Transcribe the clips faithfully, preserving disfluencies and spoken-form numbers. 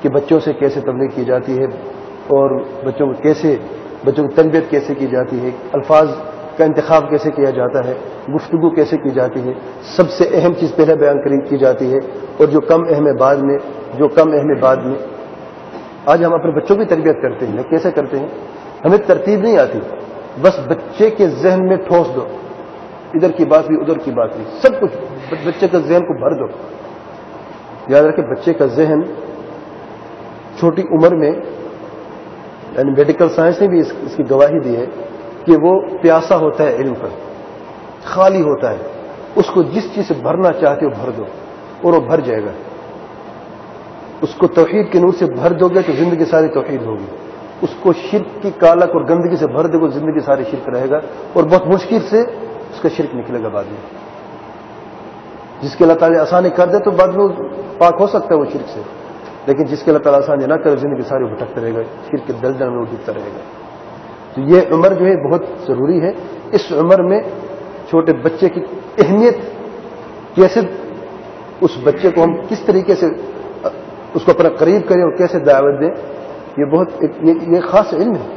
کہ بچوں سے کیسے تبلیغ کی جاتی ہے اور بچوں کو کیسے بچوں کی تربیت کیسے کی جاتی ہے، الفاظ کا انتخاب کیسے کیا جاتا ہے، گفتگو کیسے کی جاتی ہے، سب سے اہم چیز پہلے بیان کی جاتی ہے اور جو کم اہم ہے بعد میں جو کم اہم ہے بعد میں آج ہم اپنے بچوں کی تربیت کرتے ہیں، کیسے کرتے ہیں؟ ہمیں ترتیب نہیں آتی، بس بچے کے ذہن میں ٹھوس دو، ادھر کی بات بھی ادھر کی بات بھی، سب کچھ بچے کا ذہن کو بھر دو۔ یاد رکھیں بچے کا ذہن چھوٹی عمر میں، یعنی میڈیکل سائنس نے بھی اس, اس کی گواہی دی ہے کہ وہ پیاسا ہوتا ہے علم پر، خالی ہوتا ہے، اس کو جس چیز سے بھرنا چاہتے ہو بھر دو اور وہ بھر جائے گا۔ اس کو توحید کے نور سے بھر دو گے تو زندگی ساری توحید ہوگی، اس کو شرک کی کالک اور گندگی سے بھر دو گے زندگی ساری شرک رہے گا، اور بہت مشکل سے اس کا شرک نکلے گا بعد میں۔ جس کے اللہ تعالیٰ آسانی کر دے تو بعد میں پاک ہو سکتا ہے وہ شرک سے، لیکن جس کے اللہ تعالیٰ آسانی نہ کرے زندگی ساری بھٹکتا رہے گا، شرک کے دلدل میں وہ ڈوبتا رہے گا۔ تو یہ عمر جو ہے بہت ضروری ہے۔ اس عمر میں چھوٹے بچے کی اہمیت کیسے، اس بچے کو ہم کس طریقے سے اس کو اپنا قریب کریں اور کیسے دعوت دیں، یہ بہت یہ خاص علم ہے۔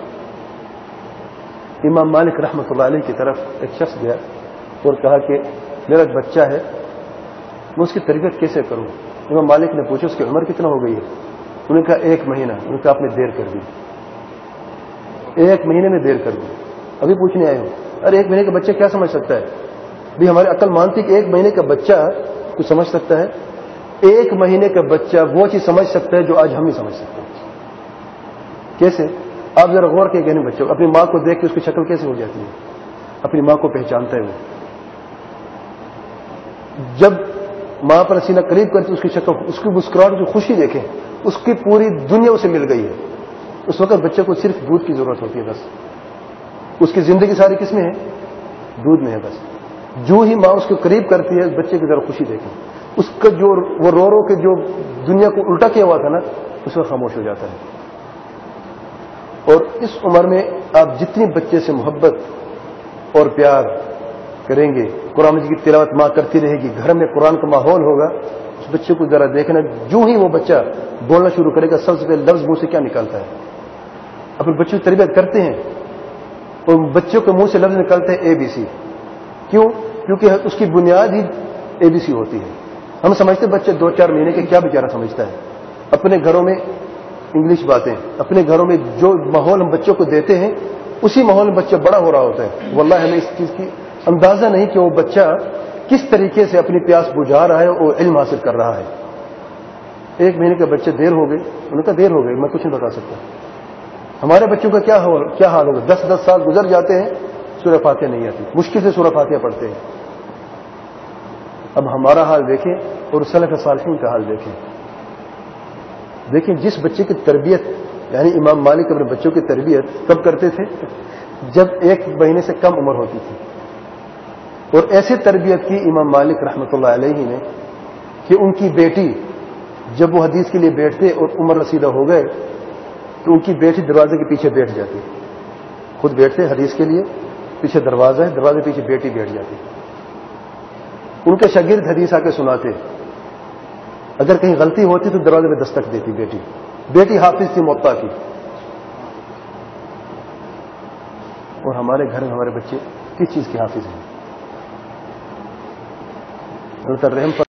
امام مالک رحمۃ اللہ علیہ کی طرف ایک شخص گیا اور کہا کہ میرا ایک بچہ ہے، میں اس کی تربیت کیسے کروں؟ امام مالک نے پوچھا اس کی عمر کتنا ہو گئی ہے؟ انہوں نے کہا ایک مہینہ۔ انہوں نے کہا آپ نے دیر کر دی، ایک مہینے میں دیر کر دی، ابھی پوچھنے آئے ہو۔ ارے ایک مہینے کا بچہ کیا سمجھ سکتا ہے؟ بھی ہماری عقل مانتی کہ ایک مہینے کا بچہ کچھ سمجھ سکتا ہے؟ ایک مہینے کا بچہ وہ چیز سمجھ سکتا ہے جو آج ہم نہیں سمجھ سکتے۔ کیسے؟ آپ ذرا غور کے کہنے بچوں اپنی ماں کو دیکھ کے اس کی شکل کیسے ہو جاتی ہے؟ اپنی ماں کو پہچانتا ہے وہ، جب ماں پر سینہ قریب کرتی اس کی شکل، اس کی مسکراہٹ جو خوشی دیکھیں، اس کی پوری دنیا اسے مل گئی ہے۔ اس وقت بچے کو صرف دودھ کی ضرورت ہوتی ہے، بس اس کی زندگی ساری کس میں ہے؟ دودھ میں ہے بس۔ جو ہی ماں اس کو قریب کرتی ہے بچے کی ذرا خوشی دیکھیں، اس کا جو وہ رو رو کے جو دنیا کو الٹا کیا ہوا تھا نا اس وقت خاموش ہو جاتا ہے۔ اور اس عمر میں آپ جتنی بچے سے محبت اور پیار کریں گے، قرآن مجید کی تلاوت ماں کرتی رہے گی، گھر میں قرآن کا ماحول ہوگا، اس بچے کو ذرا دیکھنا، جو ہی وہ بچہ بولنا شروع کرے گا سب سے پہلے لفظ منہ سے کیا نکالتا ہے؟ اپنے بچوں کی تربیت کرتے ہیں اور بچوں کے منہ سے لفظ نکالتے ہیں اے بی سی۔ کیوں؟ کیونکہ اس کی بنیاد ہی اے بی سی ہوتی ہے۔ ہم سمجھتے بچے دو چار مہینے کے کیا بیچارہ سمجھتا ہے، اپنے گھروں میں انگلش باتیں، اپنے گھروں میں جو ماحول ہم بچوں کو دیتے ہیں اسی ماحول میں بچہ بڑا ہو رہا ہوتا ہے۔ واللہ ہمیں اس چیز کی اندازہ نہیں کہ وہ بچہ کس طریقے سے اپنی پیاس بجھا رہا ہے اور علم حاصل کر رہا ہے۔ ایک مہینے کا بچے دیر ہو گئے، انہوں نے کہا دیر ہو گئی، میں کچھ نہیں بتا سکتا۔ ہمارے بچوں کا کیا کیا حال ہوگا؟ دس دس سال گزر جاتے ہیں، سورہ فاتحہ نہیں آتی، مشکل سے سورہ فاتحہ پڑھتے ہیں۔ اب ہمارا حال دیکھیں اور سلف صالحین کا حال دیکھیں۔ دیکھیں جس بچے کی تربیت، یعنی امام مالک اپنے بچوں کی تربیت کب کرتے تھے؟ جب ایک مہینے سے کم عمر ہوتی تھی، اور ایسے تربیت کی امام مالک رحمۃ اللہ علیہ نے کہ ان کی بیٹی جب وہ حدیث کے لیے بیٹھتے اور عمر رسیدہ ہو گئے تو ان کی بیٹی دروازے کے پیچھے بیٹھ جاتی، خود بیٹھتے حدیث کے لیے، پیچھے دروازہ ہے، دروازے کے پیچھے بیٹی بیٹھ جاتی، ان کے شاگرد حدیث آ کے سناتے، اگر کہیں غلطی ہوتی تو دروازے پہ دستک دیتی بیٹی۔ بیٹی حافظ تھی موطا کی۔ اور ہمارے گھر میں ہمارے بچے کس چیز کے حافظ ہیں؟ اللہ تعالی رحم